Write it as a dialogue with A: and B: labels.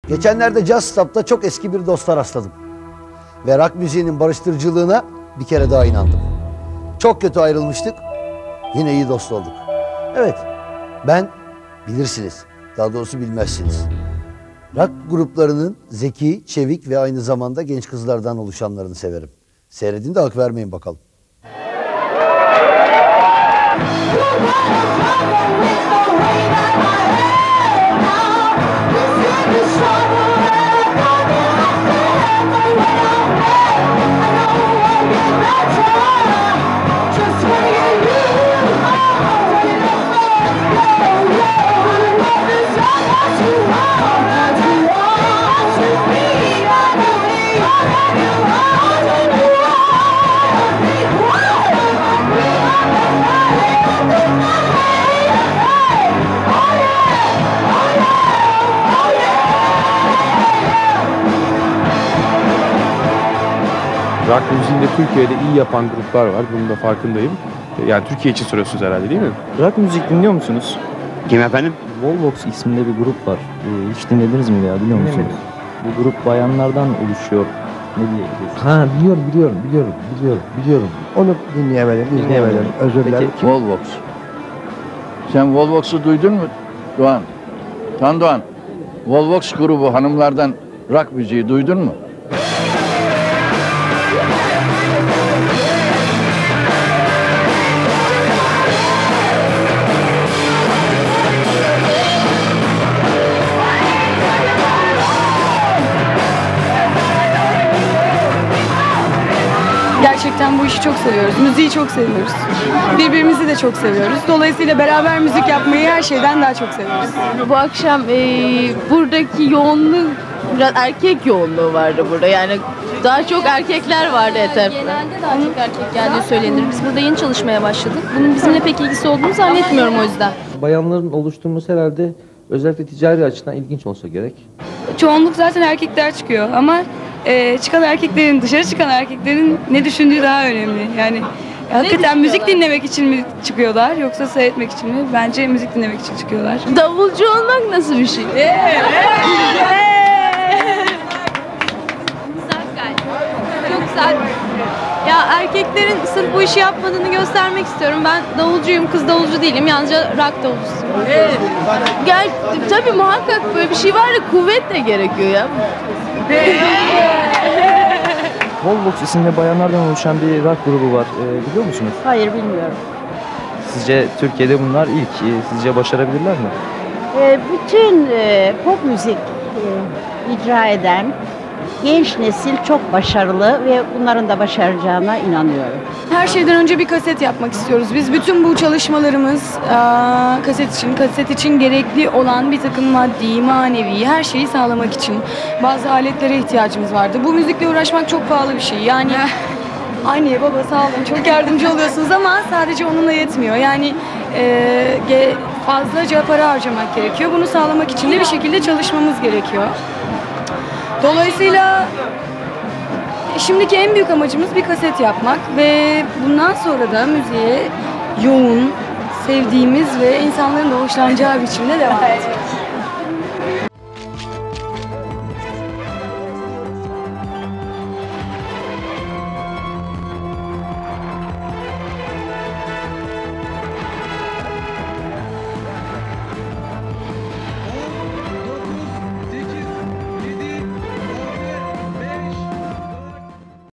A: Geçenlerde Jazz Stop'ta çok eski bir dosta rastladım. Ve rock müziğinin barıştırıcılığına bir kere daha inandım. Çok kötü ayrılmıştık, yine iyi dost olduk. Evet, ben bilirsiniz, daha doğrusu bilmezsiniz. Rock gruplarının zeki, çevik ve aynı zamanda genç kızlardan oluşanlarını severim. Seyredin de hak vermeyin bakalım.
B: Rock müziğinde Türkiye'de iyi yapan gruplar var. Bunun da farkındayım. Yani Türkiye için soruyorsunuz herhalde değil mi?
C: Rock müzik dinliyor musunuz?
D: Kim efendim?
C: Volvox isminde bir grup var. Hiç dinlediniz mi ya, biliyor musunuz? Bu grup bayanlardan oluşuyor. Ne diyebiliriz?
E: Ha, biliyorum. Onu dinleyemedim. Özür dilerim.
F: Volvox. Sen Volvox'u duydun mu Doğan? Tan Doğan. Volvox grubu hanımlardan rock müziği duydun mu?
G: Gerçekten bu işi çok seviyoruz. Müziği çok seviyoruz. Birbirimizi de çok seviyoruz. Dolayısıyla beraber müzik yapmayı her şeyden daha çok seviyoruz.
H: Bu akşam buradaki yoğunluğu, biraz erkek yoğunluğu vardı burada. Yani daha çok erkekler vardı etrafta.
I: Genelde daha çok erkek geldiği söylenir. Biz burada yeni çalışmaya başladık. Bunun bizimle pek ilgisi olduğunu zannetmiyorum o yüzden.
E: Bayanların oluşturması herhalde özellikle ticari açıdan ilginç olsa gerek.
G: Çoğunluk zaten erkekler çıkıyor ama çıkan erkeklerin, dışarı çıkan erkeklerin ne düşündüğü daha önemli. Yani hakikaten müzik dinlemek için mi çıkıyorlar yoksa seyretmek için mi? Bence müzik dinlemek için çıkıyorlar.
H: Davulcu olmak nasıl bir şey?
I: Çok güzel. Ya erkeklerin sırf bu işi yapmadığını göstermek istiyorum. Ben davulcuyum, kız davulcu değilim. Yalnızca rock davulcusuyum.
H: Tabii muhakkak böyle bir şey var da kuvvet de gerekiyor ya.
C: Volvox isimli bayanlardan oluşan bir rock grubu var. Biliyor musunuz?
J: Hayır, bilmiyorum.
C: Sizce Türkiye'de bunlar ilk. Sizce başarabilirler mi?
J: Bütün pop müzik icra eden genç nesil çok başarılı ve bunların da başaracağına inanıyorum.
G: Her şeyden önce bir kaset yapmak istiyoruz. Biz bütün bu çalışmalarımız kaset için gerekli olan bir takım maddi, manevi her şeyi sağlamak için bazı aletlere ihtiyacımız vardı. Bu müzikle uğraşmak çok pahalı bir şey. Yani anne, baba sağ olun, çok yardımcı oluyorsunuz ama sadece onunla yetmiyor. Yani fazlaca para harcamak gerekiyor. Bunu sağlamak için de bir şekilde çalışmamız gerekiyor. Dolayısıyla şimdiki en büyük amacımız bir kaset yapmak ve bundan sonra da müziğe yoğun, sevdiğimiz ve insanların da hoşlanacağı biçimde devam etmek.